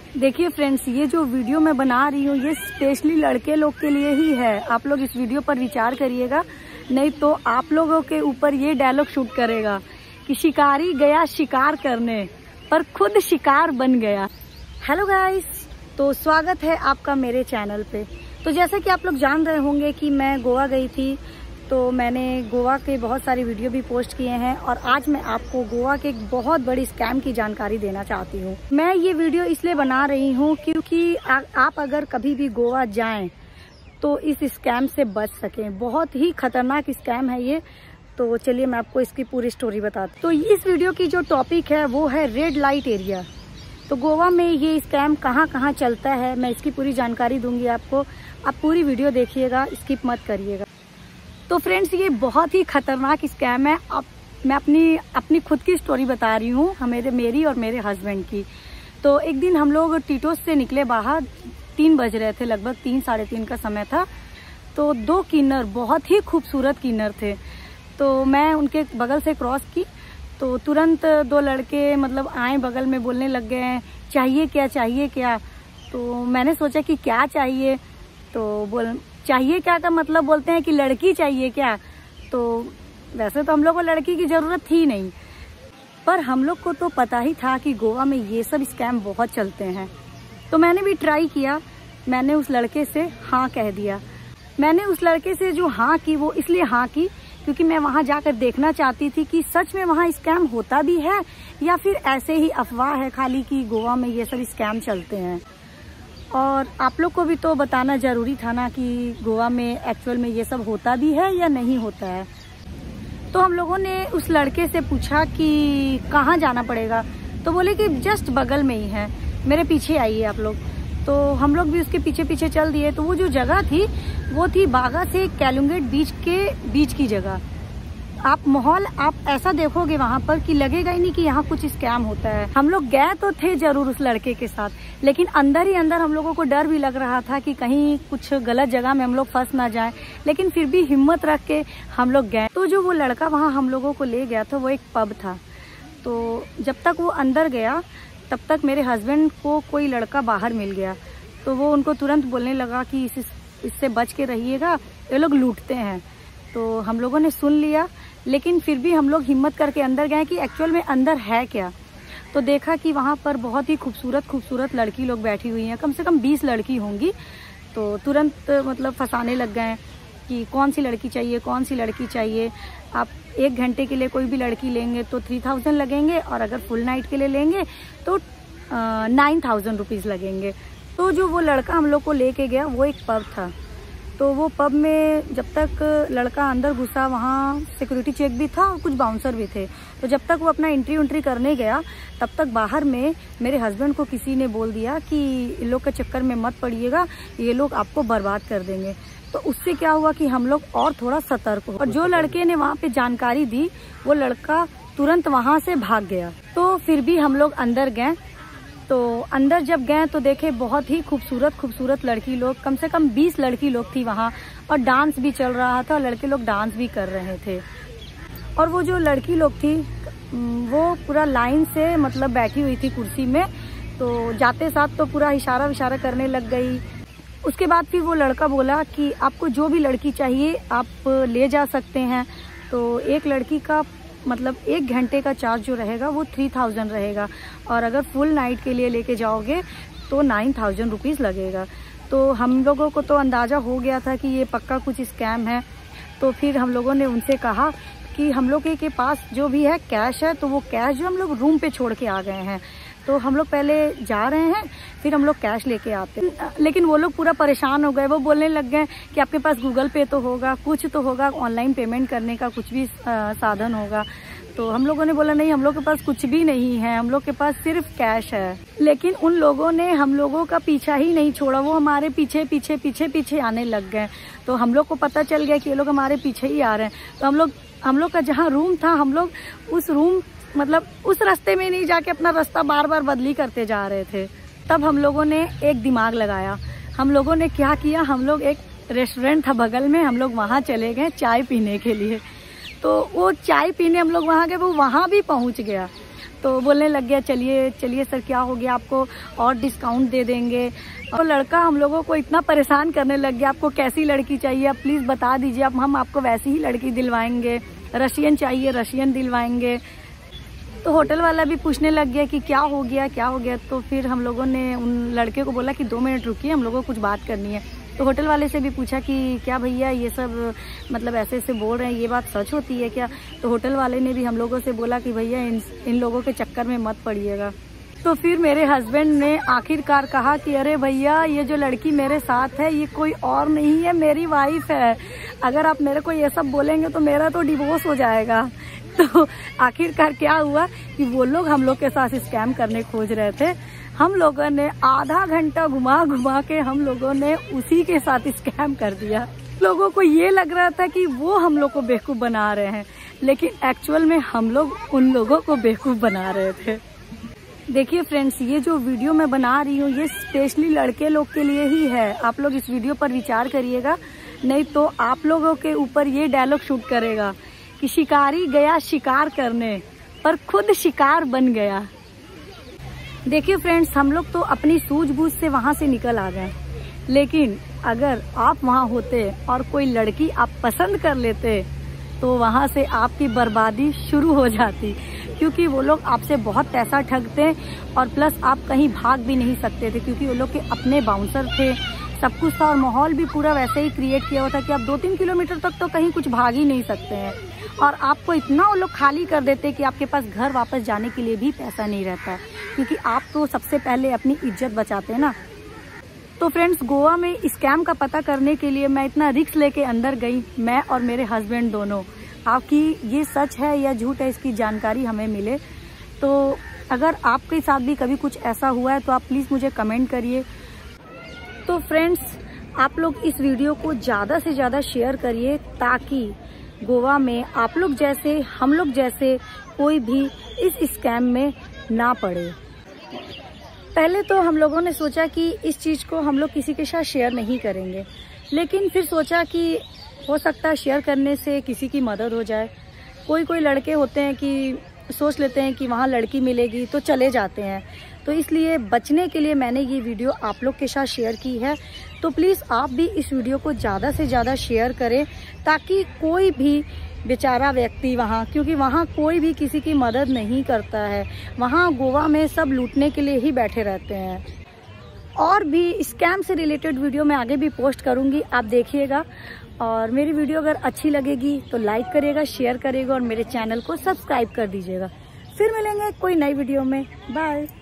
देखिए फ्रेंड्स, ये जो वीडियो मैं बना रही हूँ ये स्पेशली लड़के लोग के लिए ही है। आप लोग इस वीडियो पर विचार करिएगा, नहीं तो आप लोगों के ऊपर ये डायलॉग शूट करेगा कि शिकारी गया शिकार करने पर खुद शिकार बन गया। हेलो गाइस, तो स्वागत है आपका मेरे चैनल पे। तो जैसा कि आप लोग जान रहे होंगे कि मैं गोवा गई थी, तो मैंने गोवा के बहुत सारी वीडियो भी पोस्ट किए हैं और आज मैं आपको गोवा के एक बहुत बड़ी स्कैम की जानकारी देना चाहती हूँ। मैं ये वीडियो इसलिए बना रही हूँ क्योंकि आप अगर कभी भी गोवा जाएं तो इस स्कैम से बच सकें। बहुत ही खतरनाक स्कैम है ये। तो चलिए मैं आपको इसकी पूरी स्टोरी बताती हूँ। तो इस वीडियो की जो टॉपिक है वो है रेड लाइट एरिया। तो गोवा में ये स्कैम कहाँ कहाँ चलता है, मैं इसकी पूरी जानकारी दूंगी आपको। आप पूरी वीडियो देखिएगा, स्किप मत करिएगा। तो फ्रेंड्स, ये बहुत ही खतरनाक स्कैम है। अब मैं अपनी खुद की स्टोरी बता रही हूँ, मेरी और मेरे हस्बैंड की। तो एक दिन हम लोग टीटोस से निकले बाहर, 3 बज रहे थे, लगभग 3 साढ़े 3 का समय था। तो 2 किन्नर, बहुत ही खूबसूरत किन्नर थे, तो मैं उनके बगल से क्रॉस की तो तुरंत 2 लड़के मतलब आए बगल में, बोलने लग गए चाहिए क्या चाहिए क्या। तो मैंने सोचा कि क्या चाहिए, तो चाहिए क्या का मतलब बोलते हैं कि लड़की चाहिए क्या। तो वैसे तो हम लोग को लड़की की ज़रूरत थी नहीं, पर हम लोग को तो पता ही था कि गोवा में ये सब स्कैम बहुत चलते हैं। तो मैंने भी ट्राई किया, मैंने उस लड़के से हाँ कह दिया। मैंने उस लड़के से जो हाँ की वो इसलिए हाँ की क्योंकि मैं वहाँ जाकर देखना चाहती थी कि सच में वहाँ स्कैम होता भी है या फिर ऐसे ही अफवाह है खाली कि गोवा में ये सब स्कैम चलते हैं। और आप लोग को भी तो बताना ज़रूरी था ना कि गोवा में एक्चुअल में ये सब होता भी है या नहीं होता है। तो हम लोगों ने उस लड़के से पूछा कि कहाँ जाना पड़ेगा, तो बोले कि जस्ट बगल में ही है, मेरे पीछे आइए आप लोग। तो हम लोग भी उसके पीछे पीछे चल दिए। तो वो जो जगह थी वो थी बागा से कैलुंगेट बीच के बीच की जगह। आप ऐसा देखोगे वहाँ पर कि लगेगा ही नहीं कि यहाँ कुछ स्कैम होता है। हम लोग गए तो थे जरूर उस लड़के के साथ, लेकिन अंदर ही अंदर हम लोगों को डर भी लग रहा था कि कहीं कुछ गलत जगह में हम लोग फंस ना जाएं। लेकिन फिर भी हिम्मत रख के हम लोग गए। तो जो वो लड़का वहाँ हम लोगों को ले गया था वो एक पब था। तो जब तक वो अंदर गया तब तक मेरे हस्बैंड को कोई लड़का बाहर मिल गया। तो वो उनको तुरंत बोलने लगा कि इससे बच के रहिएगा, ये लोग लूटते हैं। तो हम लोगों ने सुन लिया, लेकिन फिर भी हम लोग हिम्मत करके अंदर गए कि एक्चुअल में अंदर है क्या। तो देखा कि वहाँ पर बहुत ही खूबसूरत लड़की लोग बैठी हुई हैं, कम से कम 20 लड़की होंगी। तो तुरंत मतलब फंसाने लग गए कि कौन सी लड़की चाहिए, कौन सी लड़की चाहिए। आप 1 घंटे के लिए कोई भी लड़की लेंगे तो 3000 लगेंगे, और अगर फुल नाइट के लिए लेंगे तो 9000 रुपीज़ लगेंगे। तो जो वो लड़का हम लोग को लेके गया वो एक पब था। तो वो पब में जब तक लड़का अंदर घुसा वहाँ सिक्योरिटी चेक भी था और कुछ बाउंसर भी थे। तो जब तक वो अपना एंट्री करने गया तब तक बाहर में मेरे हस्बैंड को किसी ने बोल दिया कि इन लोग के चक्कर में मत पड़िएगा, ये लोग आपको बर्बाद कर देंगे। तो उससे क्या हुआ कि हम लोग और थोड़ा सतर्क हो, और जो लड़के ने वहाँ पे जानकारी दी वो लड़का तुरंत वहाँ से भाग गया। तो फिर भी हम लोग अंदर गए। तो अंदर जब गए तो देखे बहुत ही खूबसूरत लड़की लोग, कम से कम 20 लड़की लोग थी वहाँ, और डांस भी चल रहा था, लड़के लोग डांस भी कर रहे थे। और वो जो लड़की लोग थी वो पूरा लाइन से मतलब बैठी हुई थी कुर्सी में। तो जाते साथ तो पूरा इशारा करने लग गई। उसके बाद फिर वो लड़का बोला कि आपको जो भी लड़की चाहिए आप ले जा सकते हैं। तो एक लड़की का मतलब 1 घंटे का चार्ज जो रहेगा वो 3000 रहेगा, और अगर फुल नाइट के लिए लेके जाओगे तो 9000 रुपीज़ लगेगा। तो हम लोगों को तो अंदाज़ा हो गया था कि ये पक्का कुछ स्कैम है। तो फिर हम लोगों ने उनसे कहा कि हम लोग के पास जो भी है कैश है, तो वो कैश जो हम लोग रूम पे छोड़ के आ गए हैं। तो हम लोग पहले जा रहे हैं, फिर हम लोग कैश लेके आते हैं। लेकिन वो लोग पूरा परेशान हो गए। वो बोलने लग गए कि आपके पास गूगल पे तो होगा, कुछ तो होगा, ऑनलाइन पेमेंट करने का कुछ भी साधन होगा। तो हम लोगों ने बोला नहीं, हम लोग के पास कुछ भी नहीं है, हम लोग के पास सिर्फ कैश है। लेकिन उन लोगों ने हम लोगों का पीछा ही नहीं छोड़ा, वो हमारे पीछे आने लग गए। तो हम लोग को पता चल गया कि ये लोग हमारे पीछे ही आ रहे हैं। तो हम लोग का जहाँ रूम था, हम लोग उस रूम मतलब उस रास्ते में नहीं जाके अपना रास्ता बार बदली करते जा रहे थे। तब हम लोगों ने एक दिमाग लगाया। हम लोगों ने क्या किया, हम लोग एक रेस्टोरेंट था बगल में, हम लोग वहाँ चले गए चाय पीने के लिए। तो वो चाय पीने हम लोग वहाँ गए, वो वहाँ भी पहुँच गया। तो बोलने लग गया चलिए चलिए सर क्या हो गया, आपको और डिस्काउंट दे देंगे। तो लड़का हम लोगों को इतना परेशान करने लग गया, आपको कैसी लड़की चाहिए आप प्लीज़ बता दीजिए, अब हम आपको वैसी ही लड़की दिलवाएंगे, रशियन चाहिए रशियन दिलवाएंगे। तो होटल वाला भी पूछने लग गया कि क्या हो गया। तो फिर हम लोगों ने उन लड़के को बोला कि 2 मिनट रुकिए, हम लोगों को कुछ बात करनी है। तो होटल वाले से भी पूछा कि क्या भैया ये सब मतलब ऐसे ऐसे बोल रहे हैं, ये बात सच होती है क्या? तो होटल वाले ने भी हम लोगों से बोला कि भैया इन लोगों के चक्कर में मत पड़िएगा। तो फिर मेरे हस्बैंड ने आखिरकार कहा कि अरे भैया ये जो लड़की मेरे साथ है ये कोई और नहीं है, मेरी वाइफ है, अगर आप मेरे को ये सब बोलेंगे तो मेरा तो डिवोर्स हो जाएगा। तो आखिरकार क्या हुआ कि वो लोग हम लोग के साथ स्कैम करने खोज रहे थे। हम लोगों ने आधा घंटा घुमा घुमा के हम लोगों ने उसी के साथ स्कैम कर दिया। लोगों को ये लग रहा था कि वो हम लोग को बेवकूफ़ बना रहे हैं, लेकिन एक्चुअल में हम लोग उन लोगों को बेवकूफ़ बना रहे थे। देखिए फ्रेंड्स, ये जो वीडियो मैं बना रही हूँ ये स्पेशली लड़के लोग के लिए ही है। आप लोग इस वीडियो पर विचार करिएगा, नहीं तो आप लोगों के ऊपर ये डायलॉग शूट करेगा कि शिकारी गया शिकार करने पर खुद शिकार बन गया। देखिए फ्रेंड्स, हम लोग तो अपनी सूझबूझ से वहाँ से निकल आ गए, लेकिन अगर आप वहाँ होते और कोई लड़की आप पसंद कर लेते तो वहाँ से आपकी बर्बादी शुरू हो जाती, क्योंकि वो लोग आपसे बहुत पैसा ठगते और प्लस आप कहीं भाग भी नहीं सकते थे, क्योंकि वो लोग के अपने बाउंसर थे, सब कुछ था और माहौल भी पूरा वैसे ही क्रिएट किया हुआ था कि आप 2-3 किलोमीटर तक तो कहीं कुछ भाग ही नहीं सकते हैं। और आपको इतना वो लोग खाली कर देते कि आपके पास घर वापस जाने के लिए भी पैसा नहीं रहता है, क्योंकि आप तो सबसे पहले अपनी इज्जत बचाते हैं ना। तो फ्रेंड्स, गोवा में स्कैम का पता करने के लिए मैं इतना रिस्क लेके अंदर गई, मैं और मेरे हस्बैंड दोनों। आपकी ये सच है या झूठ है इसकी जानकारी हमें मिले, तो अगर आपके साथ भी कभी कुछ ऐसा हुआ है तो आप प्लीज़ मुझे कमेंट करिए। तो फ्रेंड्स, आप लोग इस वीडियो को ज़्यादा से ज़्यादा शेयर करिए ताकि गोवा में आप लोग जैसे हम लोग जैसे कोई भी इस स्कैम में ना पड़े। पहले तो हम लोगों ने सोचा कि इस चीज़ को हम लोग किसी के साथ शेयर नहीं करेंगे, लेकिन फिर सोचा कि हो सकता है शेयर करने से किसी की मदद हो जाए। कोई लड़के होते हैं कि सोच लेते हैं कि वहाँ लड़की मिलेगी तो चले जाते हैं, तो इसलिए बचने के लिए मैंने ये वीडियो आप लोग के साथ शेयर की है। तो प्लीज़ आप भी इस वीडियो को ज़्यादा से ज़्यादा शेयर करें ताकि कोई भी बेचारा व्यक्ति वहाँ, क्योंकि वहाँ कोई भी किसी की मदद नहीं करता है, वहाँ गोवा में सब लूटने के लिए ही बैठे रहते हैं। और भी स्कैम से रिलेटेड वीडियो मैं आगे भी पोस्ट करूँगी, आप देखिएगा। और मेरी वीडियो अगर अच्छी लगेगी तो लाइक करिएगा, शेयर करिएगा और मेरे चैनल को सब्सक्राइब कर दीजिएगा। फिर मिलेंगे कोई नई वीडियो में। बाय।